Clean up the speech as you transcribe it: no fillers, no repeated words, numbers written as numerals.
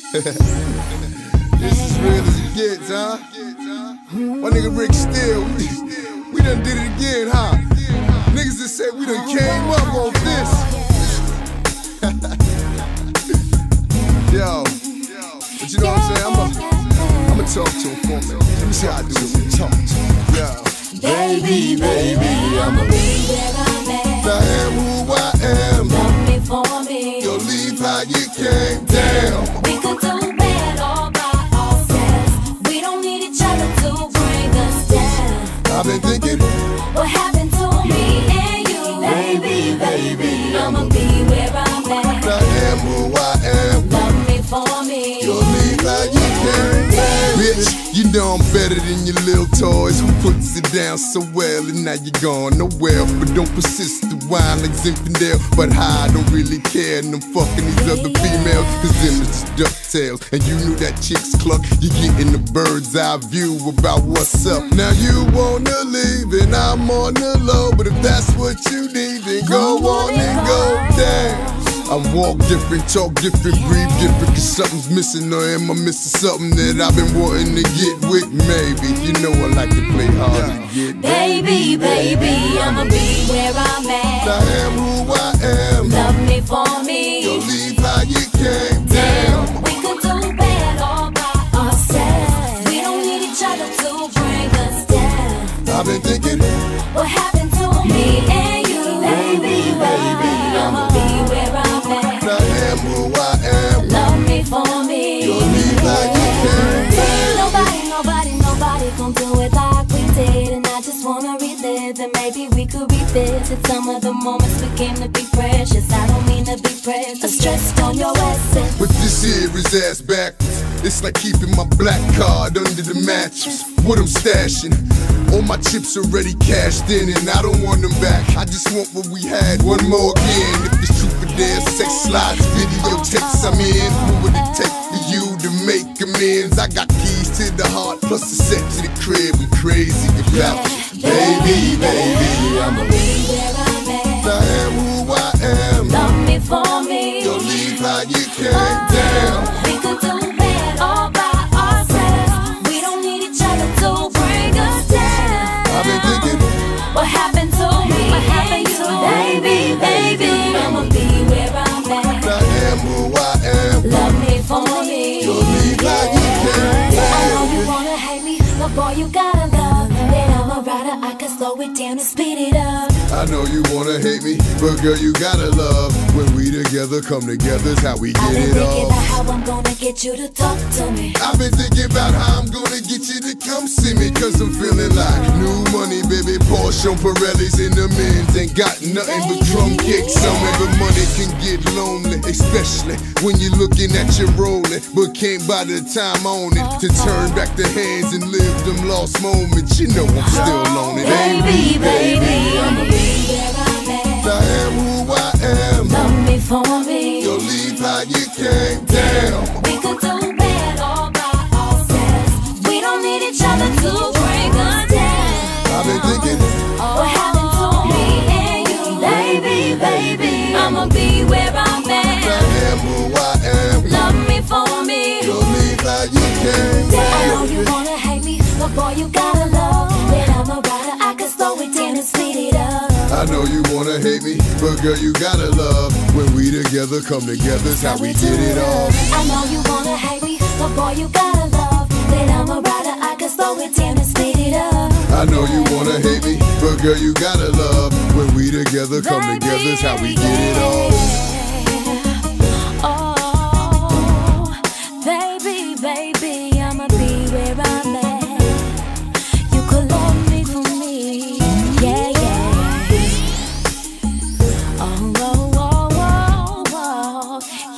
This is real as it gets, huh? My nigga Rick Steele, we done did it again, huh? Niggas that said we done came up on this. Yo, but you know what I'm saying? I'ma talk to him for a minute. Let me see how I do this. Talk to him. Yo. Baby, I'ma be where I'm at. I am who I am. Love me for me. You'll leave how you came down. We could do bad all by ourselves. We don't need each other to bring us down. I've been thinking, what happened to me and you? Baby, I'ma be where I'm at. I am who I am. Love me for me. You'll leave how you came down. Bitch, you know I'm better than your little toys. Who puts it down so well and now you're gone nowhere. But don't persist to whine like Zinfandel. But I don't really care and I'm fucking these other females. Cause them is just ducktails. And you knew that chick's cluck. You're getting the bird's eye view about what's up. Now you wanna leave and I'm on the low. But if that's what you need, then go on and go down. I walk different, talk different, breathe different. Cause something's missing, or am I missing something that I've been wanting to get with? Maybe, you know I like to play hard to get. Baby, I'ma be where I'm at. I am who I am. Love me for me. You'll leave how you came down. We could do bad all by ourselves. We don't need each other to bring us down. I've been thinking, what happened to me and you? Baby, I'ma be where I'm at. I am who I am. Love me for me. You'll leave how you came down. Nobody gon' do it like we did. And I just wanna relive, and maybe we could revisit some of the moments we came to be precious. I don't mean to be precious, stressed on your essence. But this here is ass backwards. It's like keeping my black card under the mattress. What I'm stashing, all my chips already cashed in, and I don't want them back. I just want what we had, one more again. If it's true for their sex slides, video texts I'm in, what would it take for you to make amends? I got keys to the heart, plus the set to the crib. I'm crazy about it. Baby, I'ma be where I'm at. I am who I am. Love me for me. You'll leave how you came down. We could do bad all by ourselves. We don't need each other to bring us down. I've been thinking, what happened to me? What happened to you? Baby, I'ma be where I'm at. I am who I am. Love me for me. You'll leave how you came I down. know you wanna hate me, but boy, you gotta love. Then I'm a rider, I can slow it down and speed it up. I know you wanna hate me, but girl, you gotta love. When we together, come together is how we I've get been it thinking on. about how I'm gonna get you to talk to me. I've been thinking about how I'm gonna get you to come see me. Cause I'm feeling like new money, baby. Porsche on Pirellis in the men's. Ain't got nothing but drum kicks. Some of the money can get lonely, especially when you're looking at your rolling, but can't buy the time on it to turn back the hands and live them lost moments. You know I'm still on it. Baby, I'ma be where I'm at. I am who I am. Love me for me. You'll leave how you came down. We could do bad all by ourselves. We don't need each other to bring us down. I've been thinking, what happened to me and you? Baby, I'ma be where I'm I at. am who I am. Love me for me. You'll leave how you came I know down. you wanna hate me, but boy, you gotta love. Then I'm a rider, I can slow it down and speed it up. I know you wanna hate me, but girl, you gotta love. When we together, come together is how we get it on. I know you wanna hate me, but boy, you gotta love. Then I'm a rider, I can slow it down and speed it up. I know you wanna hate me, but girl, you gotta love. When we together, come together is how we get it on. Oh, baby, I'ma be where I'm at. You could love me for me, yeah. Oh,